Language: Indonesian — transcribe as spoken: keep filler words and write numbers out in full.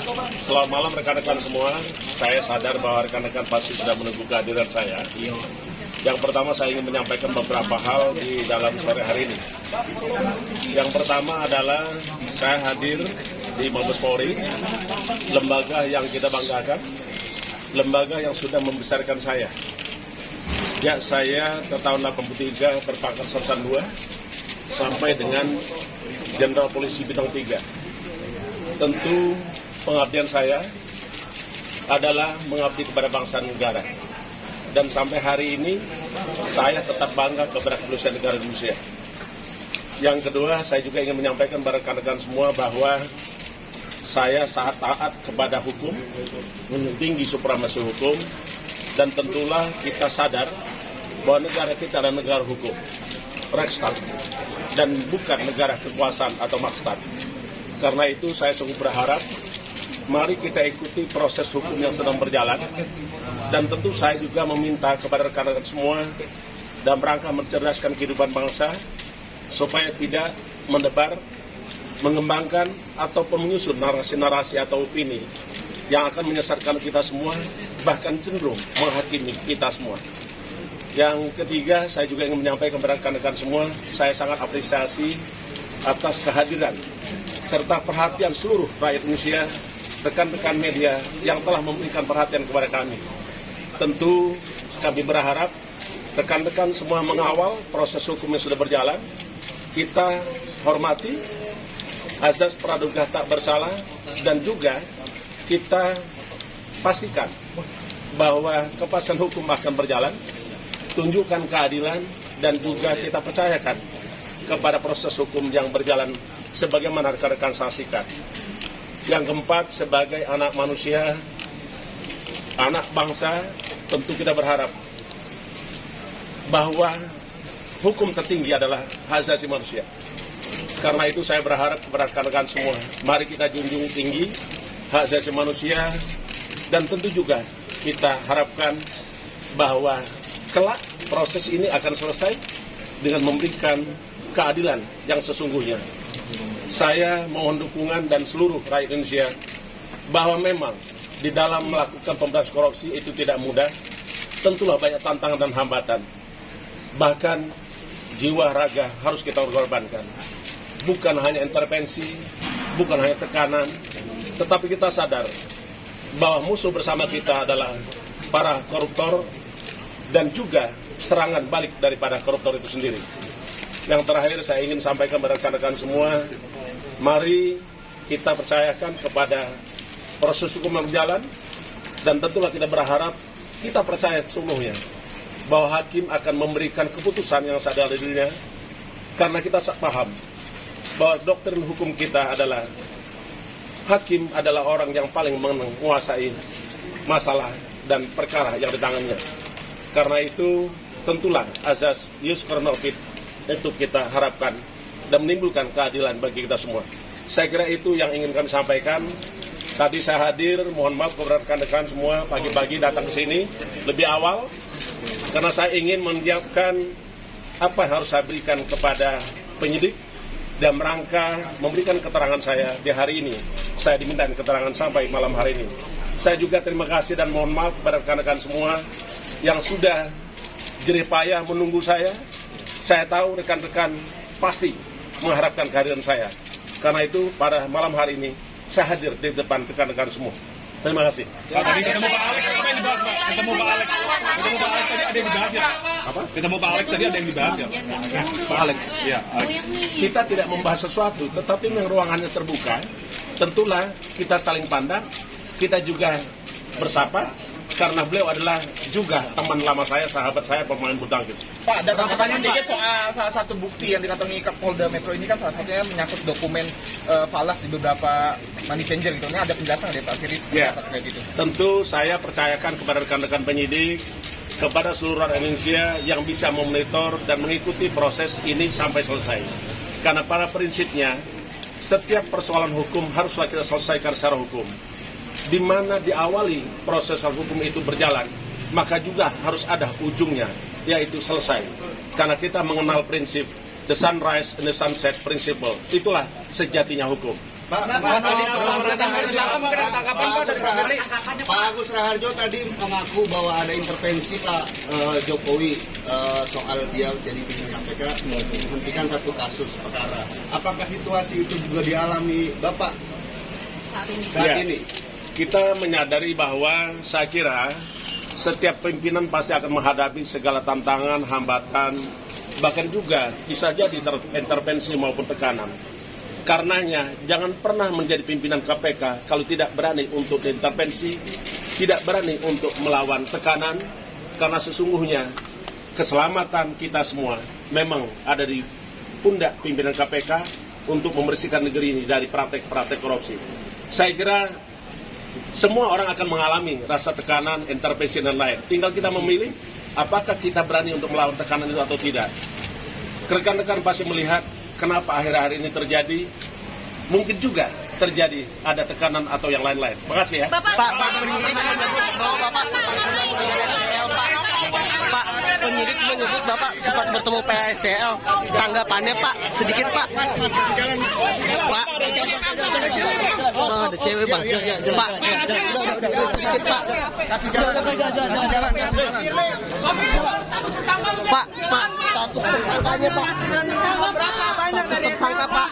Selamat malam rekan-rekan semua. Saya sadar bahwa rekan-rekan pasti sudah menunggu kehadiran saya. Yang pertama saya ingin menyampaikan beberapa hal di dalam sore hari ini. Yang pertama adalah saya hadir di Mabes Polri, lembaga yang kita banggakan, lembaga yang sudah membesarkan saya. Sejak saya ke tahun delapan puluh tiga berpangkat Sersan dua sampai dengan Jenderal Polisi Bintang tiga. Tentu pengabdian saya adalah mengabdi kepada bangsa dan negara. Dan sampai hari ini saya tetap bangga kepada kepolisian negara Indonesia. Yang kedua, saya juga ingin menyampaikan kepada rekan-rekan semua bahwa saya sangat taat kepada hukum, menjunjung tinggi supremasi hukum, dan tentulah kita sadar bahwa negara kita adalah negara hukum, Rechtsstaat, dan bukan negara kekuasaan atau Machtstaat. Karena itu saya sungguh berharap mari kita ikuti proses hukum yang sedang berjalan, dan tentu saya juga meminta kepada rekan-rekan semua dalam rangka mencerdaskan kehidupan bangsa supaya tidak mendebar, mengembangkan ataupun menyusun narasi-narasi atau opini yang akan menyesatkan kita semua, bahkan cenderung menghakimi kita semua. Yang ketiga, saya juga ingin menyampaikan kepada rekan-rekan semua, saya sangat apresiasi atas kehadiran serta perhatian seluruh rakyat Indonesia, rekan-rekan media yang telah memberikan perhatian kepada kami. Tentu kami berharap rekan-rekan semua mengawal proses hukum yang sudah berjalan. Kita hormati azas praduga tak bersalah, dan juga kita pastikan bahwa kepastian hukum akan berjalan, tunjukkan keadilan, dan juga kita percayakan kepada proses hukum yang berjalan sebagaimana rekan-rekan saksikan. Yang keempat, sebagai anak manusia, anak bangsa, tentu kita berharap bahwa hukum tertinggi adalah hak asasi manusia. Karena itu saya berharap kepada rekan-rekan semua, mari kita junjung tinggi hak asasi manusia, dan tentu juga kita harapkan bahwa kelak proses ini akan selesai dengan memberikan keadilan yang sesungguhnya. Saya mohon dukungan dan seluruh rakyat Indonesia bahwa memang di dalam melakukan pemberantasan korupsi itu tidak mudah, tentulah banyak tantangan dan hambatan. Bahkan jiwa raga harus kita korbankan. Bukan hanya intervensi, bukan hanya tekanan, tetapi kita sadar bahwa musuh bersama kita adalah para koruptor, dan juga serangan balik daripada koruptor itu sendiri. Yang terakhir saya ingin sampaikan kepada rekan-rekan semua, mari kita percayakan kepada proses hukum yang berjalan, dan tentulah kita berharap, kita percaya seluruhnya bahwa hakim akan memberikan keputusan yang sadar dirinya, karena kita paham bahwa doktrin hukum kita adalah hakim adalah orang yang paling menguasai masalah dan perkara yang ditanganinya. Karena itu tentulah azas ius coram nobis itu kita harapkan dan menimbulkan keadilan bagi kita semua. Saya kira itu yang ingin kami sampaikan. Tadi saya hadir, mohon maaf kepada rekan-rekan semua, pagi-pagi datang ke sini lebih awal, karena saya ingin menyiapkan apa yang harus saya berikan kepada penyidik dan rangka memberikan keterangan saya di hari ini. Saya diminta keterangan sampai malam hari ini. Saya juga terima kasih dan mohon maaf kepada rekan-rekan semua yang sudah jerih payah menunggu saya. Saya tahu rekan-rekan pasti mengharapkan kehadiran saya. Karena itu pada malam hari ini saya hadir di depan rekan-rekan semua. Terima kasih. Pak, tadi ketemu Pak Alex, apa yang dibahas, Pak? Ketemu Pak Alex, ketemu Pak Alex tadi ada yang dibahas ya? Apa? Ketemu Pak Alex tadi ada yang dibahas ya? Nah, Pak Alex, ya, Alex. Kita tidak membahas sesuatu, tetapi memang ruangannya terbuka. Tentulah kita saling pandang, kita juga bersapa, karena beliau adalah juga teman lama saya, sahabat saya, pemain bulu tangkis. Pak, ada pertanyaan dikit soal salah satu bukti yang dikantongi Polda Metro ini, kan salah satunya menyangkut dokumen uh, falas di beberapa money changer gitu. Ini ada penjelasan dari Pak Firly seperti Ya, apa kayak gitu? tentu saya percayakan kepada rekan-rekan penyidik, kepada seluruh rakyat Indonesia yang bisa memonitor dan mengikuti proses ini sampai selesai. Karena pada prinsipnya, setiap persoalan hukum haruslah kita selesaikan secara hukum. Di mana diawali proses hukum itu berjalan, maka juga harus ada ujungnya, yaitu selesai. Karena kita mengenal prinsip the sunrise and the sunset principle, itulah sejatinya hukum. Pak, Pak, Mas, tadi Pak, Pak, Pak, tanggapan mungkin ada tanggapan Pak Pak Agus dari Pak Firly. Raharjo- Pak Agus Raharjo tadi mengaku bahwa ada intervensi Pak eh, Jokowi eh, soal dia jadi pimpinan K P K menghentikan satu kasus perkara. Apakah situasi itu juga dialami Bapak Saat ini. saat Ya. ini? Kita menyadari bahwa saya kira setiap pimpinan pasti akan menghadapi segala tantangan, hambatan, bahkan juga bisa jadi ter- intervensi maupun tekanan. Karenanya, jangan pernah menjadi pimpinan K P K kalau tidak berani untuk intervensi, tidak berani untuk melawan tekanan, karena sesungguhnya keselamatan kita semua memang ada di pundak pimpinan K P K untuk membersihkan negeri ini dari praktek-praktek korupsi. Saya kira semua orang akan mengalami rasa tekanan, intervensi, dan lain. Tinggal kita memilih apakah kita berani untuk melawan tekanan itu atau tidak. Rekan-rekan pasti melihat kenapa akhir-akhir ini terjadi. Mungkin juga terjadi ada tekanan atau yang lain-lain. Makasih ya. Bapak, Pak, Pak, penyidik menyebut bahwa Bapak sempat bertemu dengan P S L, Pak. Pak, penyidik menyebut Bapak sempat bertemu P S L. Tanggapannya, Pak, sedikit, Pak. Pak, Bang, ada cewek, Bang. Pak, sedikit, Pak. Pak, Pak, status tersangkanya, Pak. Status tersangka, Pak.